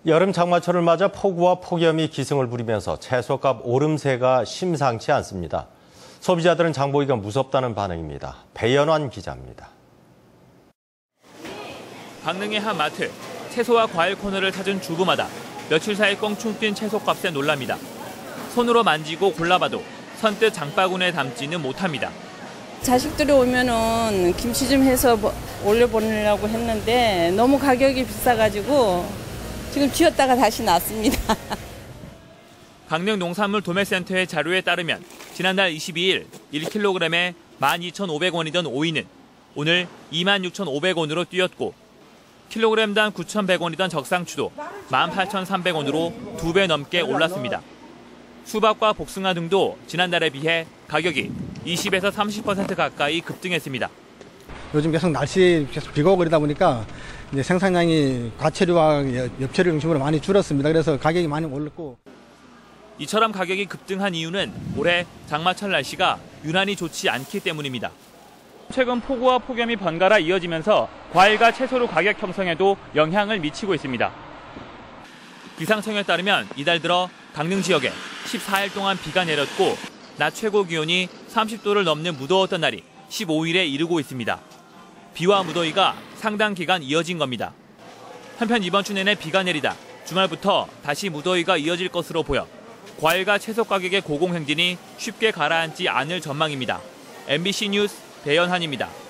여름 장마철을 맞아 폭우와 폭염이 기승을 부리면서 채소값 오름세가 심상치 않습니다. 소비자들은 장보기가 무섭다는 반응입니다. 배연환 기자입니다. 강릉의 한 마트, 채소와 과일 코너를 찾은 주부마다 며칠 사이 껑충 뛴 채소값에 놀랍니다. 손으로 만지고 골라봐도 선뜻 장바구니에 담지는 못합니다. 자식들이 오면은 김치 좀 해서 올려보내려고 했는데 너무 가격이 비싸가지고 지금 쥐었다가 다시 놨습니다. 강릉 농산물 도매센터의 자료에 따르면 지난달 22일 1kg에 12,500원이던 오이는 오늘 26,500원으로 뛰었고 킬로그램당 9,100원이던 적상추도 18,300원으로 2배 넘게 올랐습니다. 수박과 복숭아 등도 지난달에 비해 가격이 20에서 30% 가까이 급등했습니다. 요즘 계속 날씨 계속 비가 오고 그러다 보니까 이제 생산량이 과체류와 엽채류 중심으로 많이 줄었습니다. 그래서 가격이 많이 올랐고. 이처럼 가격이 급등한 이유는 올해 장마철 날씨가 유난히 좋지 않기 때문입니다. 최근 폭우와 폭염이 번갈아 이어지면서 과일과 채소류 가격 형성에도 영향을 미치고 있습니다. 기상청에 따르면 이달 들어 강릉 지역에 14일 동안 비가 내렸고 낮 최고 기온이 30도를 넘는 무더웠던 날이 15일에 이르고 있습니다. 비와 무더위가 상당 기간 이어진 겁니다. 한편 이번 주 내내 비가 내리다 주말부터 다시 무더위가 이어질 것으로 보여 과일과 채소 가격의 고공행진이 쉽게 가라앉지 않을 전망입니다. MBC 뉴스 배연환입니다.